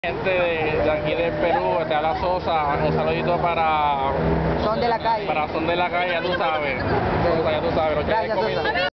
Gente de aquí del Perú, te habla Sosa, un saludito para Son de la calle. Son de la calle, ya tú sabes. Sosa, ya tú sabes. Gracias, Sosa.